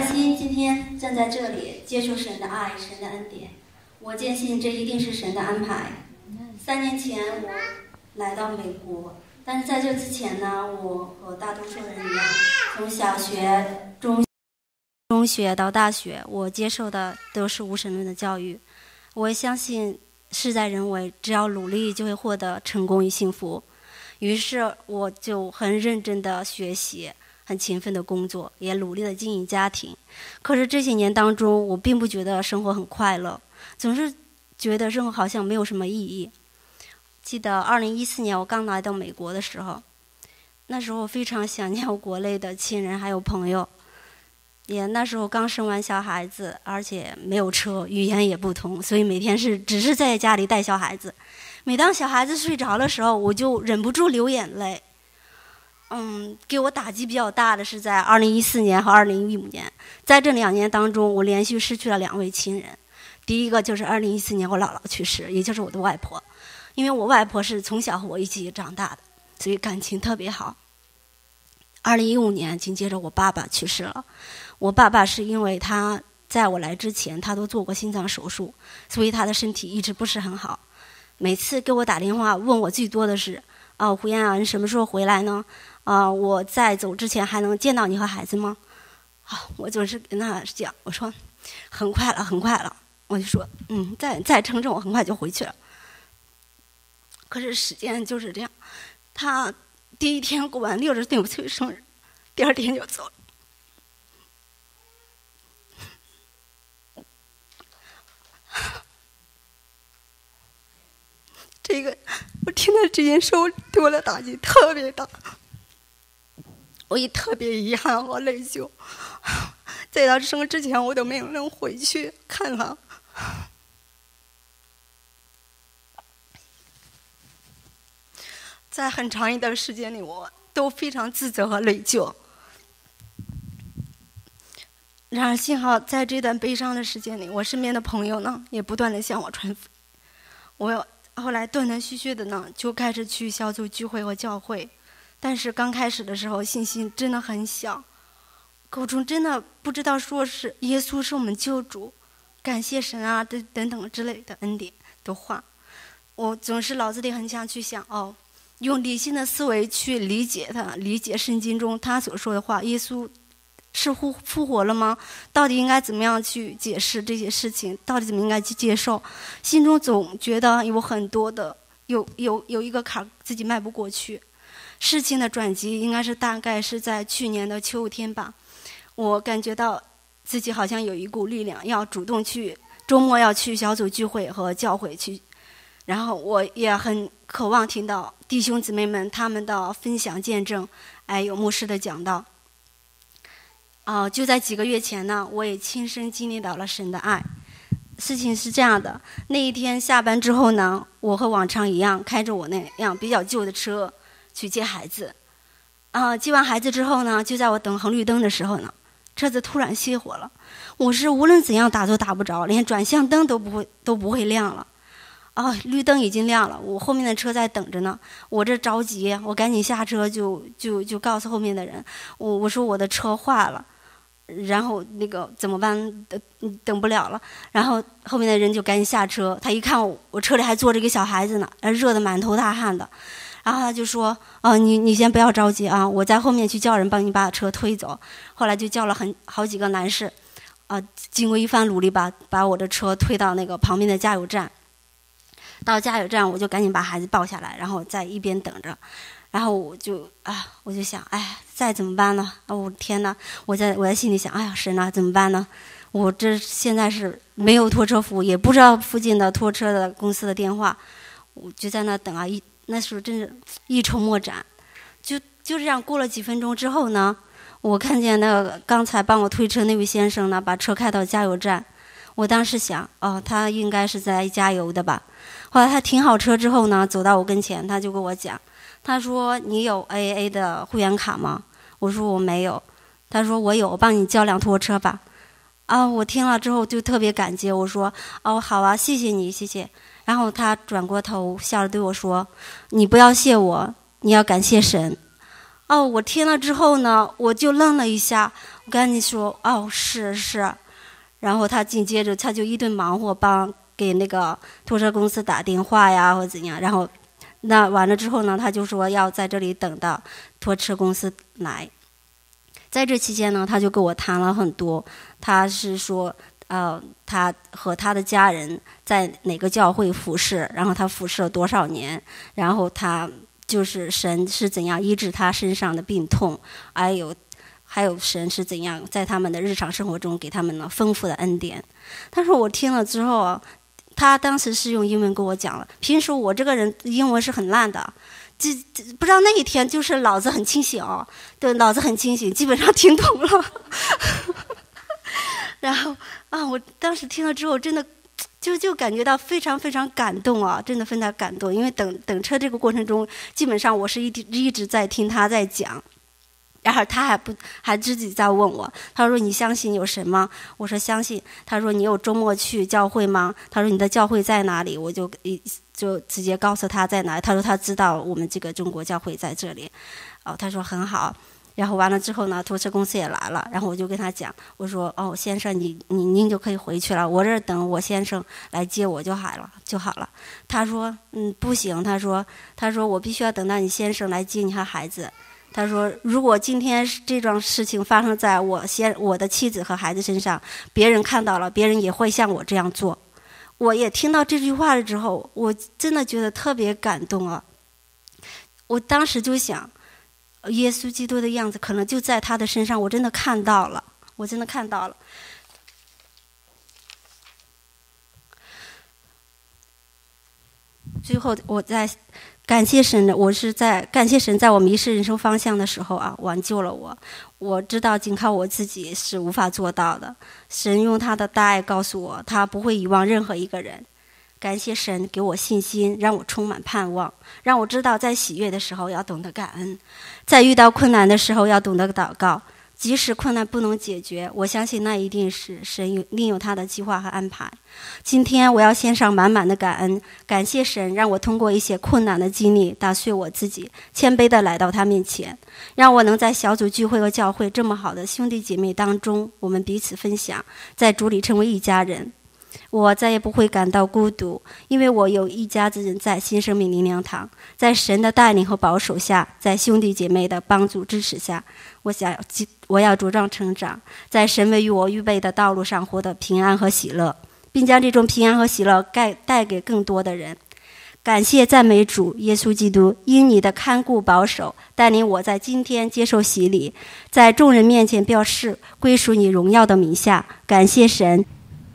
心今天站在这里接受神的爱、神的恩典，我坚信这一定是神的安排。3年前我来到美国，但是在这之前呢，我和大多数人一样，从小学、中学到大学，我接受的都是无神论的教育。我相信事在人为，只要努力就会获得成功与幸福。于是我就很认真的学习，很勤奋的工作，也努力的经营家庭。可是这些年当中，我并不觉得生活很快乐，总是觉得生活好像没有什么意义。记得2014年我刚来到美国的时候，那时候我非常想念我国内的亲人还有朋友。也那时候刚生完小孩子，而且没有车，语言也不通，所以每天只是在家里带小孩子。每当小孩子睡着的时候，我就忍不住流眼泪。给我打击比较大的是在2014年和2015年，在这2年当中，我连续失去了2位亲人。第一个就是2014年我姥姥去世，也就是我的外婆。因为我外婆是从小和我一起长大的，所以感情特别好。2015年紧接着我爸爸去世了。我爸爸是因为他在我来之前他都做过心脏手术，所以他的身体一直不是很好。每次给我打电话问我最多的是胡燕啊，你什么时候回来呢？我在走之前还能见到你和孩子吗？我总是跟他讲，我说很快了很快了，我就说再撑撑，我很快就回去了。可是时间就是这样，他第一天过完66岁生日，第2天就走了。我听到这件事，对我的打击特别大，我也特别遗憾和内疚。在他生之前，我都没有能回去看他。在很长一段时间里，我都非常自责和内疚。然而，幸好在这段悲伤的时间里，我身边的朋友呢，也不断的向我传福音。我后来断断续续的呢，就开始去小组聚会和教会，但是刚开始的时候，信心真的很小，口中真的不知道说是耶稣是我们救主，感谢神啊，等等之类的恩典的话，我总是脑子里很想去想用理性的思维去理解他，理解圣经中他所说的话，耶稣是复活了吗？到底应该怎么样去解释这些事情？到底怎么应该去接受？心中总觉得有很多的有一个坎自己迈不过去。事情的转机应该是大概是在去年的秋天吧。我感觉到自己好像有一股力量，要主动去周末要去小组聚会和教会去，然后我也很渴望听到弟兄姊妹们他们的分享见证，还有牧师的讲道。就在几个月前呢，我也亲身经历到了神的爱。事情是这样的，那一天下班之后呢，我和往常一样，开着我那辆比较旧的车去接孩子。接完孩子之后呢，就在我等红绿灯的时候呢，车子突然熄火了。我是无论怎样打都打不着，连转向灯都不会亮了。绿灯已经亮了，我后面的车在等着呢。我这着急，我赶紧下车就告诉后面的人，我说我的车坏了。然后那个怎么办？等不了了。然后后面的人就赶紧下车，他一看我车里还坐着一个小孩子呢，热得满头大汗的。然后他就说：“你先不要着急啊，我在后面去叫人帮你把车推走。”后来就叫了好几个男士，经过一番努力把我的车推到那个旁边的加油站。到加油站我就赶紧把孩子抱下来，然后在一边等着。然后我就想，再怎么办呢？我天哪！我在心里想，神啊，怎么办呢？我这现在是没有拖车服务，也不知道附近的拖车的公司的电话，我就在那等那时候真是一筹莫展。就这样过了几分钟之后呢，我看见那个刚才帮我推车那位先生呢，把车开到加油站。我当时想，他应该是在加油的吧。后来他停好车之后呢，走到我跟前，他就跟我讲。他说：“你有 AAA 的会员卡吗？”我说：“我没有。”他说：“我有，我帮你叫辆拖车吧。”我听了之后就特别感激，我说：“好啊，谢谢你，谢谢。”然后他转过头笑着对我说：“你不要谢我，你要感谢神。”我听了之后呢，我就愣了一下， 我赶紧说哦是，然后他紧接着他就一顿忙活，给那个拖车公司打电话呀或者怎样，然后那完了之后呢，他就说要在这里等到拖车公司来。在这期间呢，他就跟我谈了很多，他是说他和他的家人在哪个教会服侍，然后他服侍了多少年，然后他就是神是怎样医治他身上的病痛，还有神是怎样在他们的日常生活中给他们了丰富的恩典。他说我听了之后啊，他当时是用英文跟我讲了，平时我这个人英文是很烂的，不知道那一天就是脑子很清醒哦，对，脑子很清醒，基本上听懂了。然后我当时听了之后，真的就感觉到非常非常感动啊，真的非常感动。因为等车这个过程中，基本上我是一直在听他在讲。然后他还自己在问我，他说你相信有神吗？我说相信。他说你有周末去教会吗？他说你的教会在哪里？我就直接告诉他在哪里。他说他知道我们这个中国教会在这里。他说很好。然后完了之后呢，拖车公司也来了，然后我就跟他讲，我说先生您就可以回去了，我这儿等我先生来接我就好了。他说不行，他说我必须要等到你先生来接你和孩子。他说如果今天这桩事情发生在我的妻子和孩子身上，别人看到了，别人也会像我这样做。我也听到这句话了之后，我真的觉得特别感动啊。我当时就想，耶稣基督的样子可能就在他的身上，我真的看到了。最后我在感谢神的，我是在感谢神在我迷失人生方向的时候挽救了我。我知道仅靠我自己是无法做到的，神用他的大爱告诉我，他不会遗忘任何一个人。感谢神给我信心，让我充满盼望，让我知道在喜悦的时候要懂得感恩，在遇到困难的时候要懂得祷告。即使困难不能解决，我相信那一定是神另有他的计划和安排。今天我要献上满满的感恩，感谢神让我通过一些困难的经历打碎我自己，谦卑地来到他面前，让我能在小组聚会和教会这么好的兄弟姐妹当中，我们彼此分享，在主里成为一家人。我再也不会感到孤独，因为我有一家子人在新生命灵粮堂，在神的带领和保守下，在兄弟姐妹的帮助支持下，我要茁壮成长，在神为我预备的道路上获得平安和喜乐，并将这种平安和喜乐带给更多的人。感谢赞美主耶稣基督，因你的看顾保守，带领我在今天接受洗礼，在众人面前表示归属你荣耀的名下。感谢神。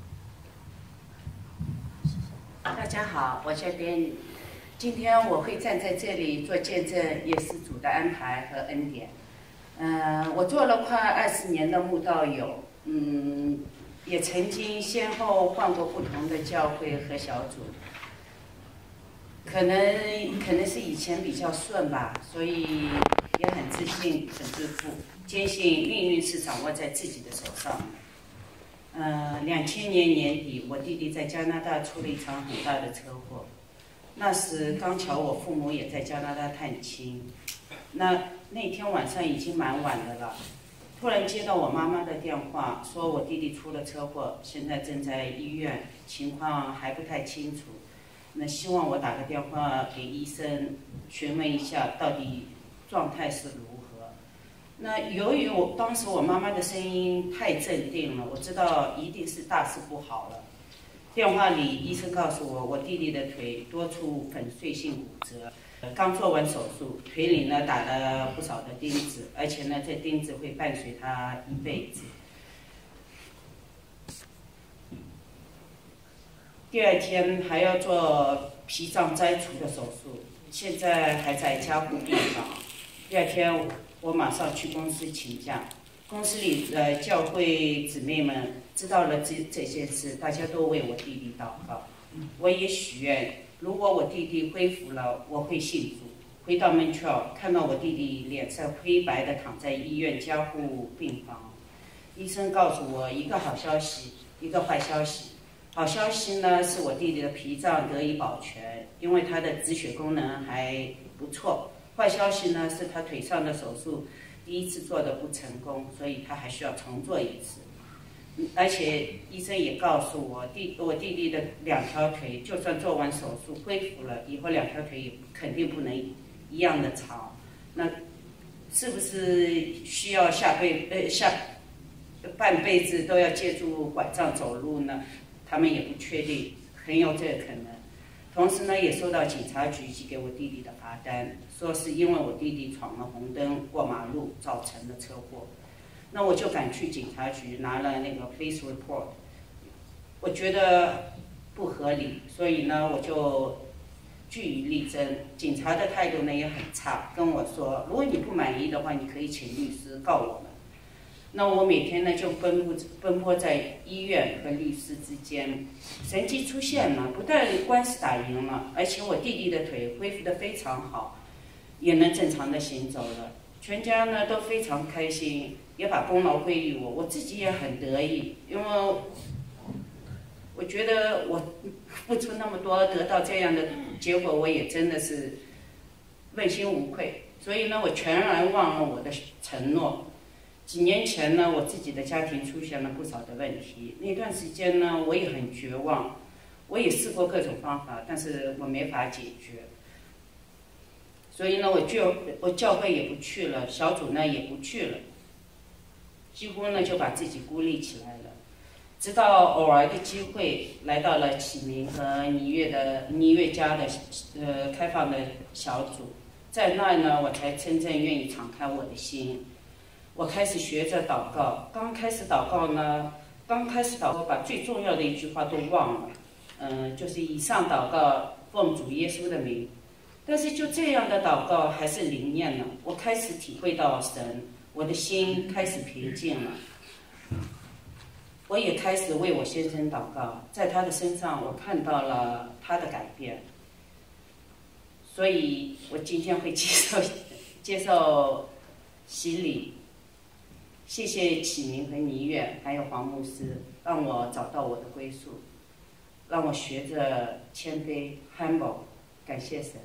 大家好，我叫边女。今天我会站在这里做见证，也是主的安排和恩典。我做了快20年的慕道友，也曾经先后换过不同的教会和小组。可能是以前比较顺吧，所以也很自信、很自负，坚信命运是掌握在自己的手上。2000年年底，我弟弟在加拿大出了一场很大的车祸。那时刚巧我父母也在加拿大探亲，那天晚上已经蛮晚的了。突然接到我妈妈的电话，说我弟弟出了车祸，现在正在医院，情况还不太清楚。那希望我打个电话给医生询问一下，到底状态是如何。那由于当时我妈妈的声音太镇定了，我知道一定是大事不好了。电话里医生告诉我，我弟弟的腿多处粉碎性骨折，刚做完手术，腿里呢打了不少的钉子，而且呢这钉子会伴随他一辈子。第2天还要做脾脏摘除的手术，现在还在加护病房。第2天我马上去公司请假，公司里的教会姊妹们知道了这件事，大家都为我弟弟祷告。我也许愿，如果我弟弟恢复了，我会信主。回到 Montreal， 看到我弟弟脸色灰白的躺在医院加护病房，医生告诉我一个好消息，一个坏消息。好消息呢，是我弟弟的脾脏得以保全，因为他的止血功能还不错。坏消息呢，是他腿上的手术第一次做的不成功，所以他还需要重做一次。而且医生也告诉我，我弟弟的2条腿，就算做完手术恢复了，以后2条腿也肯定不能一样的长。那是不是需要下半辈子都要借助拐杖走路呢？他们也不确定，很有这个可能。同时呢，也收到警察局寄给我弟弟的罚单，说是因为我弟弟闯了红灯过马路造成的车祸。那我就赶去警察局拿了那个 police report， 我觉得不合理，所以呢我就据理力争。警察的态度呢也很差，跟我说，如果你不满意的话，你可以请律师告我们。那我每天呢就奔波在医院和律师之间，神迹出现了，不但官司打赢了，而且我弟弟的腿恢复得非常好，也能正常的行走了。全家呢都非常开心，也把功劳归于我，我自己也很得意，因为我觉得我付出那么多，得到这样的结果，我也真的是问心无愧。所以呢，我全然忘了我的承诺。几年前呢，我自己的家庭出现了不少的问题，那段时间呢，我也很绝望，我也试过各种方法，但是我没法解决。所以呢，我教会也不去了，小组呢也不去了，几乎呢就把自己孤立起来了。直到偶尔的机会来到了启明和倪月家的开放的小组，在那呢，我才真正愿意敞开我的心。我开始学着祷告，刚开始祷告把最重要的一句话都忘了，就是以上祷告奉主耶稣的名。但是就这样的祷告还是灵验了，我开始体会到神，我的心开始平静了。我也开始为我先生祷告，在他的身上我看到了他的改变，所以我今天会接受洗礼。谢谢启明和倪月还有黄牧师，让我找到我的归宿，让我学着谦卑 humble， 感谢神。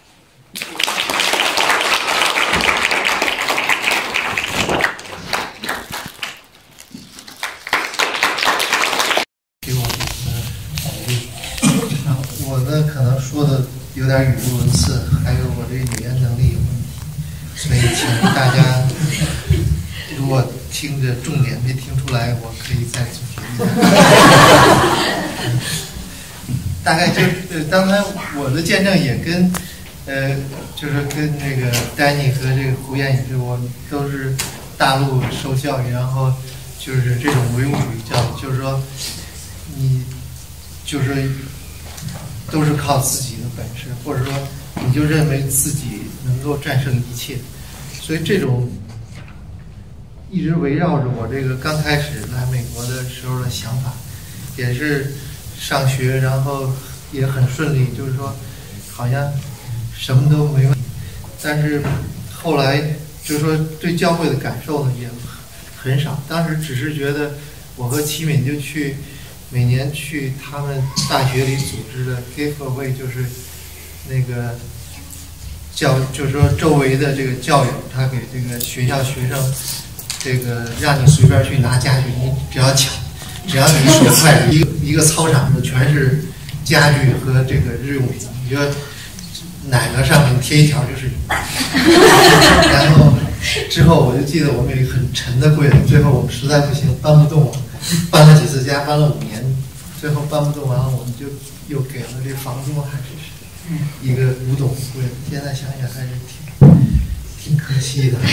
给我鼓励。我呢可能说的有点语无伦次，还有我这语言能力有问题，所以请大家如果听着重点没听出来，我可以再总结一下。大概就刚才我的见证也跟就是跟那个丹尼和这个胡燕也是，我们都是大陆受教育，然后就是这种唯物主义教育，就是说你就是都是靠自己的本事，或者说你就认为自己能够战胜一切，所以这种一直围绕着我这个刚开始来美国的时候的想法，也是上学，然后也很顺利，就是说好像什么都没问题。但是后来就是说对教会的感受呢也很少，当时只是觉得我和齐敏就每年去他们大学里组织的 Give Away， 就是那个就是说周围的这个教友他给这个学校学生这个让你随便去拿家具，你只要你手快，一个操场上全是家具和这个日用品，你说哪个上面贴一条就是你。然后之后我就记得我们有一个很沉的柜子，最后我们实在不行搬不动了，搬了几次家，搬了5年，最后搬不动，完了我们就又给了这房东，还是一个古董柜子，现在想想还是挺可惜的。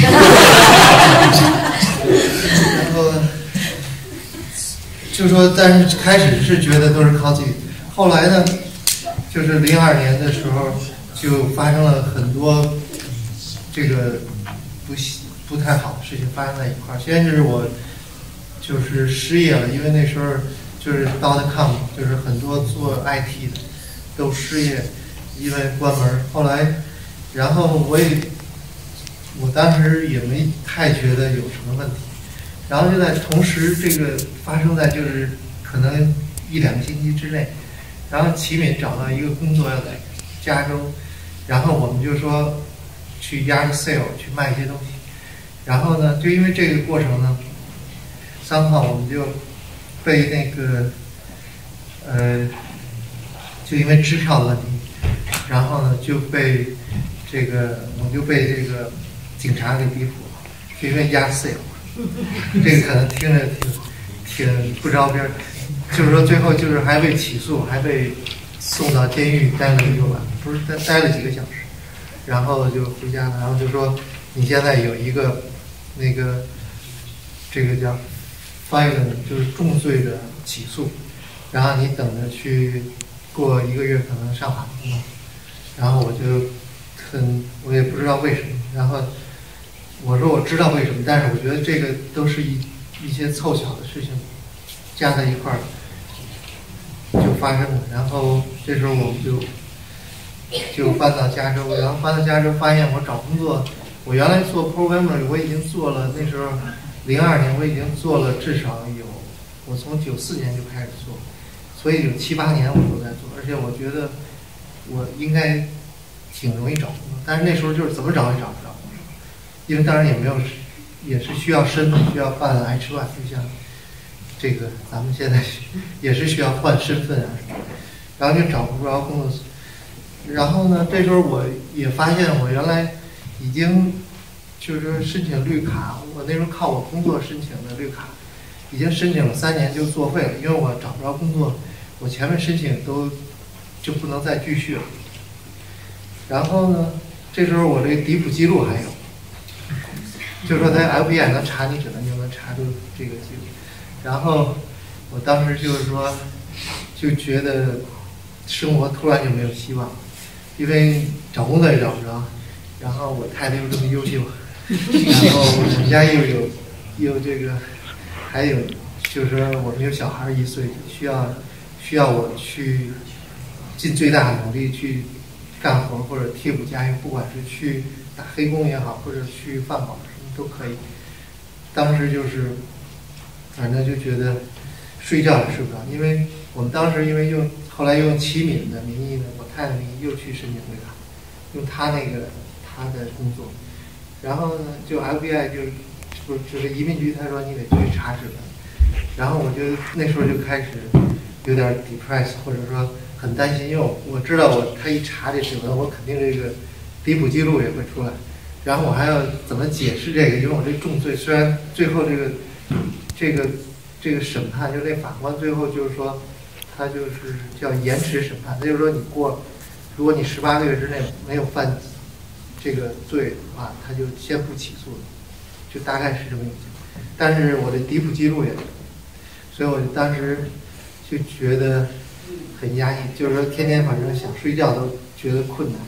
然后就说，但是开始是觉得都是靠自己，后来呢，就是02年的时候就发生了很多这个不太好的事情发生在一块儿。先是我就是失业了，因为那时候就是 .com， 就是很多做 IT 的都失业，因为关门。后来，然后我当时也没太觉得有什么问题，然后就在同时这个发生在就是可能1-2个星期之内，然后齐敏找到一个工作要在加州，然后我们就说去 yard sale 去卖一些东西， 然后呢，就因为这个过程呢，somehow我们就被那个就因为支票的问题，然后呢就被我就被这个警察给逮捕了，就因为压岁了。这个可能听着挺不着边，就是说最后就是还被起诉，还被送到监狱待了1个晚，不是待了几个小时，然后就回家了。然后就说你现在有一个这个叫 violent 就是重罪的起诉，然后你等着去过1个月可能上法庭了。然后我也不知道为什么，然后我说我知道为什么，但是我觉得这个都是一些凑巧的事情加在一块儿就发生了。然后这时候我们就搬到加州，然后搬到加州发现我找工作，我原来做 programmer 我已经做了，那时候02年我已经做了至少我从94年就开始做，所以有7、8年我都在做，而且我觉得我应该挺容易找工作，但是那时候就是怎么找也找不着工作，因为当然也是需要身份，需要办 H1，就像这个咱们现在也是需要换身份啊什么的，然后就找不着工作。然后呢，这时候我也发现我原来已经就是说申请绿卡，我那时候靠我工作申请的绿卡，已经申请了3年就作废了，因为我找不着工作，我前面申请都就不能再继续了。然后呢，这时候我这个迪普记录还有，就是说他 FBI 能查你，只能就能查出这个记录。然后我当时就是说，就觉得生活突然就没有希望，因为找工作也找不着，然后我太太又这么优秀，然后我们家又有这个，还有就是说我们有小孩1岁，需要我去尽最大的努力去干活或者贴补家用，不管是去打黑工也好，或者去饭馆什么都可以。当时就是反正就觉得睡觉也睡不着，因为我们当时因为后来用齐敏的名义呢，我太太名义又去申请绿卡，用他的工作，然后呢就 FBI 就是移民局，他说你得去查指纹，然后我就那时候就开始有点 depressed， 或者说很担心，因为我知道他一查这指纹，我肯定这个迪普记录也会出来，然后我还要怎么解释这个，因为我这重罪，虽然最后这个审判，就那法官最后就是说，他就是叫延迟审判，那就是说如果你18个月之内没有犯这个罪的话，他就先不起诉了，就大概是这么一个情况。但是我的迪普记录也有，所以我当时就觉得很压抑，就是说天天反正想睡觉都觉得困难。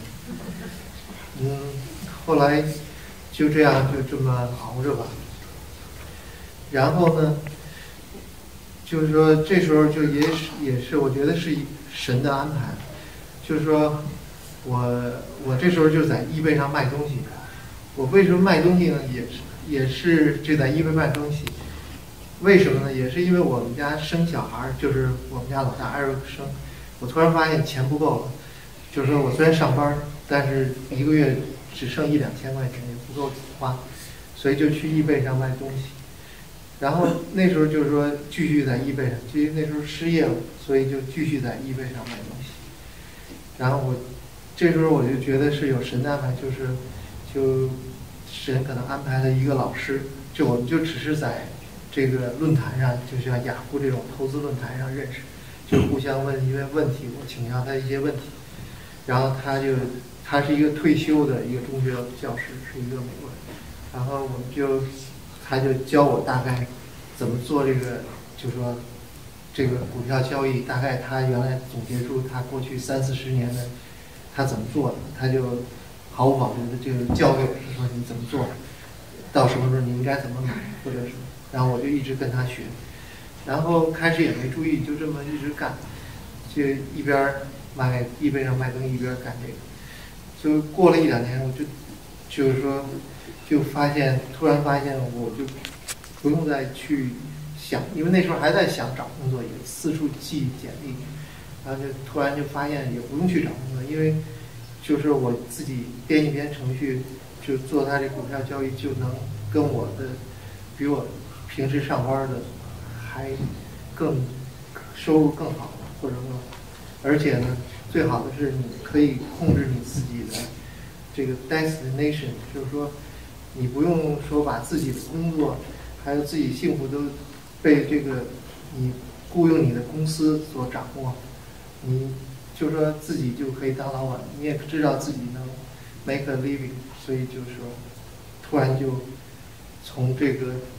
后来就这样就这么熬着吧。然后呢，就是说这时候就也是我觉得是神的安排，就是说我这时候就在eBay上卖东西。我为什么卖东西呢？也是就在eBay卖东西。为什么呢？也是因为我们家生小孩，就是我们家老大艾瑞克生，我突然发现钱不够了，就是说我虽然上班，但是1个月只剩1、2千块钱，也不够花，所以就去eBay上卖东西。然后那时候就是说继续在eBay上，就那时候失业了，所以就继续在eBay上卖东西。然后这时候我就觉得是有神的安排，就神可能安排了一个老师，就我们就只是在这个论坛上，就像雅虎这种投资论坛上认识，就互相问一些问题，我请教他一些问题，然后他是一个退休的一个中学教师，是一个美国人，然后他就教我大概怎么做这个，就说这个股票交易，大概他原来总结出他过去30、40年的他怎么做的，他就毫无保留的就教给我，说你怎么做，到什么时候你应该怎么买或者什么，然后我就一直跟他学，然后开始也没注意，就这么一直干，就一边卖eBay上卖东西一边干这个，就过了1、2年，我就是说就突然发现我就不用再去想，因为那时候还在想找工作，也四处寄简历，然后就突然就发现也不用去找工作，因为就是我自己编一编程序，就做他这股票交易就能跟我的比我平时上班的还更收入更好，或者说，而且呢，最好的是你可以控制你自己的这个 destination， 就是说你不用说把自己的工作还有自己幸福都被这个你雇佣你的公司所掌握，你就说自己就可以当老板，你也知道自己能 make a living， 所以就是说突然就从这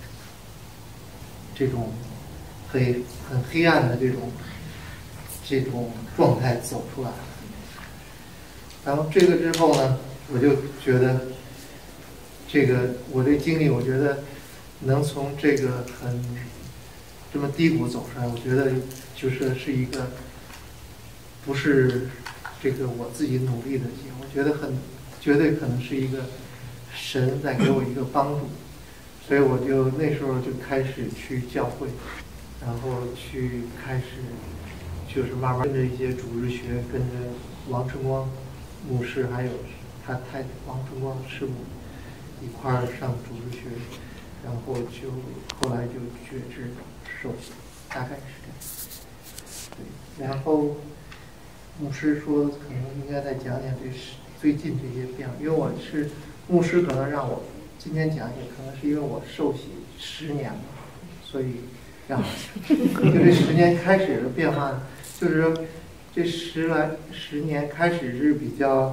种很黑暗的这种状态走出来。然后这个之后呢，我就觉得我这经历，我觉得能从这个这么低谷走出来，我觉得就是是一个不是这个我自己努力的结果，我觉得绝对可能是一个神在给我一个帮助，所以我就那时候就开始去教会，然后去开始就是慢慢跟着一些主日学，跟着王晨光牧师还有他太太王晨光师母一块儿上主日学，然后后来就觉知受洗，大概是这样。对，然后牧师说可能应该再讲讲最近这些变化，因为我是牧师，可能让我今天讲也可能是因为我受洗10年了，所以让就这10年开始的变化，就是说这10年开始是比较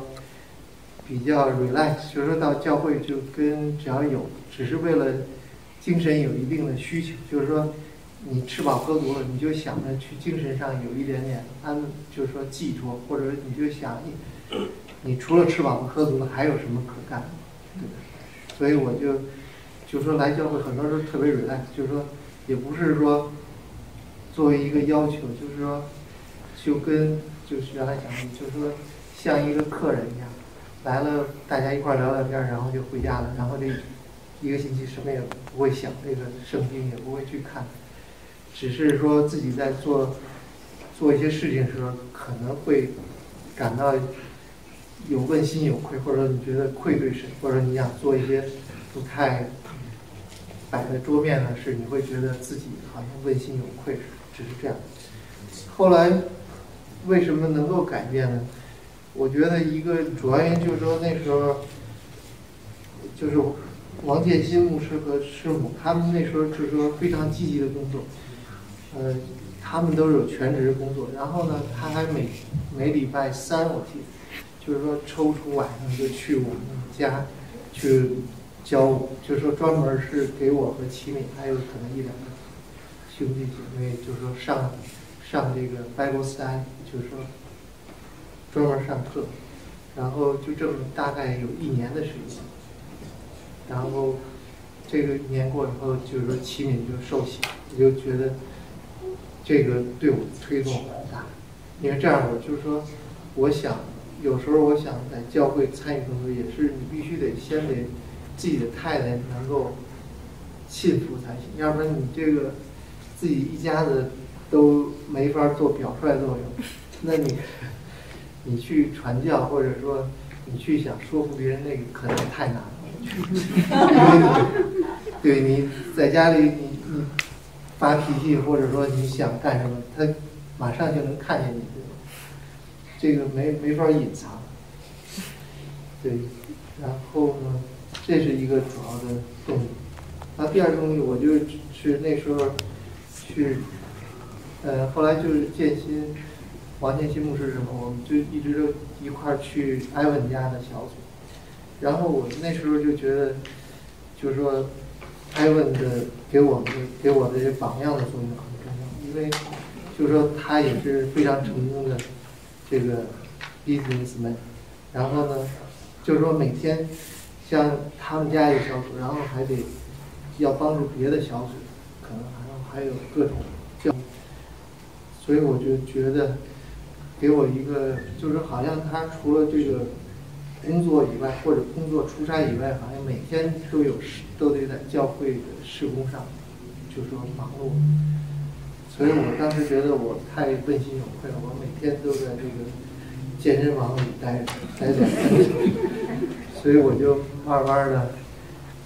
relax， 就是说到教会就跟只要只是为了精神有一定的需求，就是说你吃饱喝足了，你就想着去精神上有一点点就是说寄托，或者你就想你除了吃饱和喝足了还有什么可干的，对吧？所以我就说来教会很多时候特别 relax， 就是说也不是说作为一个要求，就是说就是原来讲的，就是说像一个客人一样来了，大家一块聊聊天，然后就回家了，然后这1个星期什么也不会想，这个圣经也不会去看，只是说自己在做一些事情的时候，可能会感到有问心有愧，或者说你觉得愧对神，或者你想做一些不太摆在桌面的事，你会觉得自己好像问心有愧，只是这样。后来为什么能够改变呢？我觉得一个主要原因就是说那时候就是王建新牧师和师母，他们那时候就是说非常积极的工作，他们都是有全职工作，然后呢，他还每礼拜3我记得，就是说抽出晚上就去我们家去教舞，就是说专门是给我和齐敏还有可能1、2个兄弟姐妹，就是说上这个 Bible study， 就是说专门上课，然后就这么大概有1年的时间，然后这个1年过以后，就是说齐敏就受洗，我就觉得这个对我推动很大，因为这样我就是说，有时候我想在教会参与工作，也是你必须得先得自己的太太能够信服才行，要不然你这个自己一家子都没法做表率作用，那你去传教，或者说你去想说服别人，那个可能太难了。因为你在家里你发脾气，或者说你想干什么，他马上就能看见你，这个没法隐藏。对，然后呢，这是一个主要的动力。那第二个动力，我就是那时候去，后来就是王建新牧师什么，我们就一直都一块儿去埃文家的小组。然后我那时候就觉得，就是说，埃文的给我的这些榜样的作用很重要，因为就是说他也是非常成功的这个 businessman。然后呢，就是说每天像他们家有小组，然后还得要帮助别的小组，可能还有各种教育，所以我就觉得给我一个，就是好像他除了这个工作以外，或者工作出差以外，好像每天都得在教会的事工上，就是说忙碌。所以我当时觉得我太问心有愧了，我每天都在这个健身房里待着，所以我就慢慢的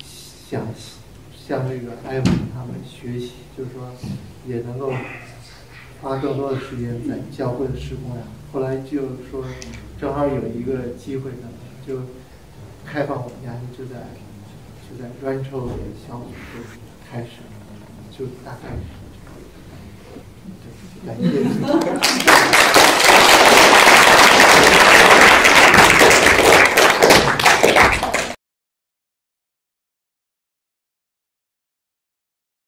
想向这个艾文他们学习，就是说也能够花更多的时间在教会的事工上。后来就说正好有一个机会呢，就开放我们家，就在Rancho 小组就开始，就大概感谢。